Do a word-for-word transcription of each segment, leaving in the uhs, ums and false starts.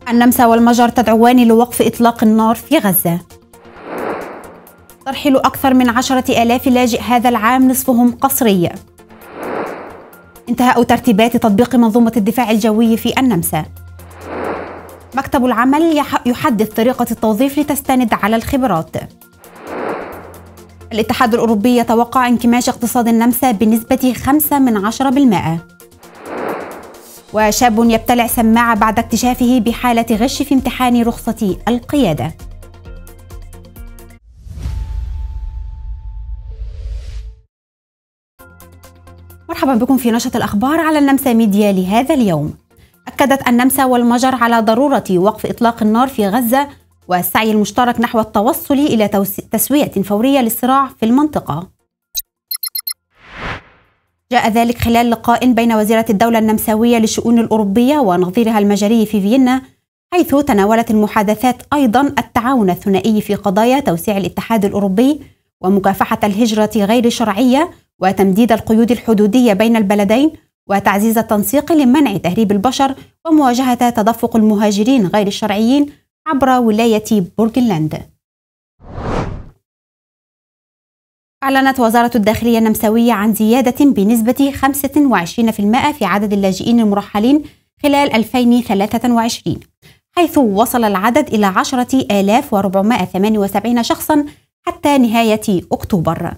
النمسا والمجر تدعوان لوقف إطلاق النار في غزة. ترحيل أكثر من عشرة آلاف لاجئ هذا العام، نصفهم قسري. انتهاء ترتيبات تطبيق منظومة الدفاع الجوي في النمسا. مكتب العمل يحدث طريقة التوظيف لتستند على الخبرات. الاتحاد الأوروبي يتوقع انكماش اقتصاد النمسا بنسبة خمسة من عشرة بالمئة. وشاب يبتلع سماعة بعد اكتشافه بحالة غش في امتحان رخصة القيادة. مرحبا بكم في نشرة الأخبار على النمسا ميديا لهذا اليوم. أكدت النمسا والمجر على ضرورة وقف إطلاق النار في غزة والسعي المشترك نحو التوصل إلى تسوية فورية للصراع في المنطقة. جاء ذلك خلال لقاء بين وزيرة الدولة النمساوية للشؤون الأوروبية ونظيرها المجري في فيينا، حيث تناولت المحادثات أيضا التعاون الثنائي في قضايا توسيع الاتحاد الأوروبي ومكافحة الهجرة غير الشرعية وتمديد القيود الحدودية بين البلدين وتعزيز التنسيق لمنع تهريب البشر ومواجهة تدفق المهاجرين غير الشرعيين عبر ولاية بورغلاند. أعلنت وزارة الداخلية النمساوية عن زيادة بنسبة خمسة وعشرين بالمئة في عدد اللاجئين المرحلين خلال ألفين وثلاثة وعشرين، حيث وصل العدد إلى عشرة آلاف وأربعمائة وثمانية وسبعين شخصا حتى نهاية أكتوبر.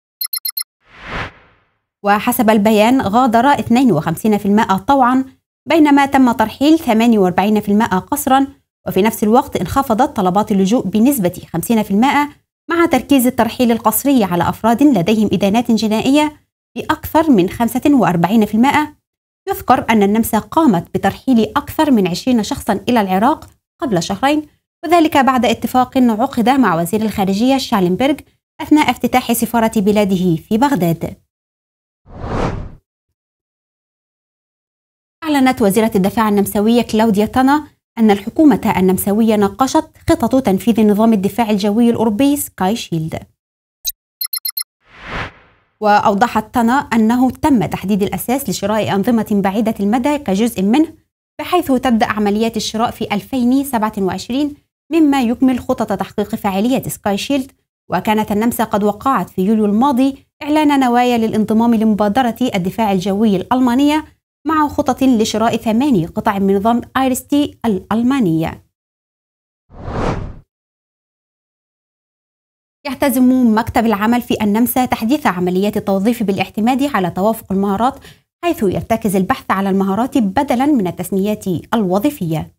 وحسب البيان غادر اثنين وخمسين بالمئة طوعا، بينما تم ترحيل ثمانية وأربعين بالمئة قسرا، وفي نفس الوقت انخفضت طلبات اللجوء بنسبة خمسين بالمئة مع تركيز الترحيل القسري على أفراد لديهم إدانات جنائية بأكثر من خمسة وأربعين بالمئة. يذكر أن النمسا قامت بترحيل أكثر من عشرين شخصا إلى العراق قبل شهرين، وذلك بعد اتفاق عقد مع وزير الخارجية شالنبرغ أثناء افتتاح سفارة بلاده في بغداد. أعلنت وزيرة الدفاع النمساوية كلاوديا تانا أن الحكومة النمساوية ناقشت خطط تنفيذ نظام الدفاع الجوي الأوروبي سكاي شيلد. وأوضحت تانا أنه تم تحديد الأساس لشراء أنظمة بعيدة المدى كجزء منه، بحيث تبدأ عمليات الشراء في ألفين وسبعة وعشرين، مما يكمل خطط تحقيق فاعلية سكاي شيلد. وكانت النمسا قد وقعت في يوليو الماضي إعلان نوايا للانضمام لمبادرة الدفاع الجوي الألمانية مع خطط لشراء ثماني قطع من نظام آيرستي الألمانية. يحتزم مكتب العمل في النمسا تحديث عمليات التوظيف بالاعتماد على توافق المهارات، حيث يرتكز البحث على المهارات بدلا من التسميات الوظيفية.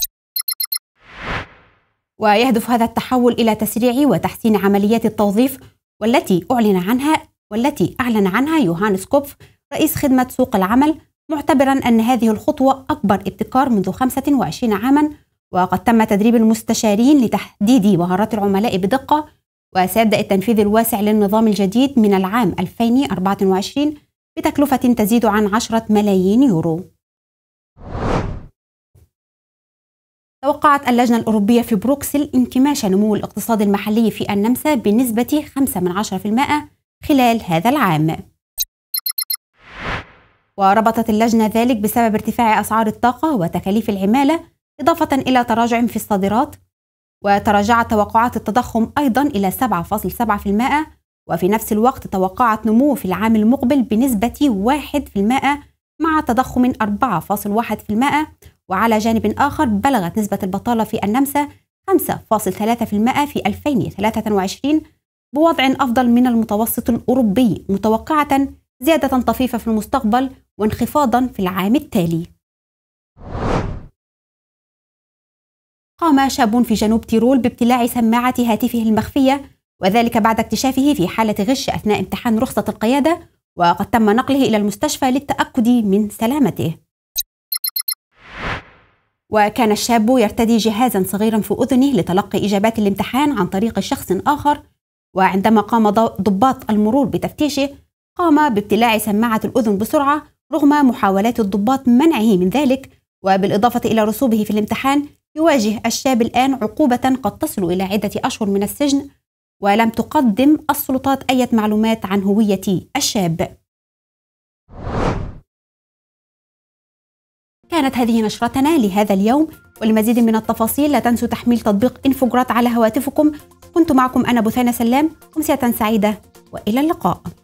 ويهدف هذا التحول إلى تسريع وتحسين عمليات التوظيف والتي أعلن عنها والتي أعلن عنها يوهانس كوبف رئيس خدمة سوق العمل، معتبرا أن هذه الخطوة أكبر ابتكار منذ خمسة وعشرين عاما، وقد تم تدريب المستشارين لتحديد مهارات العملاء بدقة. وسيبدأ التنفيذ الواسع للنظام الجديد من العام ألفين وأربعة وعشرين بتكلفة تزيد عن عشرة ملايين يورو. توقعت اللجنة الأوروبية في بروكسل انكماش نمو الاقتصاد المحلي في النمسا بنسبة خمسة من عشرة بالمئة خلال هذا العام. وربطت اللجنة ذلك بسبب ارتفاع أسعار الطاقة وتكاليف العمالة، إضافة إلى تراجع في الصادرات. وتراجعت توقعات التضخم أيضا إلى سبعة فاصلة سبعة بالمئة، وفي نفس الوقت توقعت نمو في العام المقبل بنسبة واحد بالمئة مع تضخم أربعة فاصلة واحد بالمئة. وعلى جانب آخر بلغت نسبة البطالة في النمسا خمسة فاصلة ثلاثة بالمئة في ألفين وثلاثة وعشرين، بوضع أفضل من المتوسط الأوروبي، متوقعة زيادة طفيفة في المستقبل وانخفاضا في العام التالي. قام شاب في جنوب تيرول بابتلاع سماعة هاتفه المخفية، وذلك بعد اكتشافه في حالة غش أثناء امتحان رخصة القيادة، وقد تم نقله إلى المستشفى للتأكد من سلامته. وكان الشاب يرتدي جهازا صغيرا في أذنه لتلقي إجابات الامتحان عن طريق شخص آخر، وعندما قام ضباط المرور بتفتيشه قام بابتلاع سماعة الأذن بسرعة رغم محاولات الضباط منعه من ذلك. وبالإضافة إلى رسوبه في الامتحان، يواجه الشاب الآن عقوبة قد تصل إلى عدة أشهر من السجن، ولم تقدم السلطات أي معلومات عن هوية الشاب. كانت هذه نشرتنا لهذا اليوم، ولمزيد من التفاصيل لا تنسوا تحميل تطبيق انفوجرات على هواتفكم. كنت معكم أنا بثينة سلام، أمسية سعيدة وإلى اللقاء.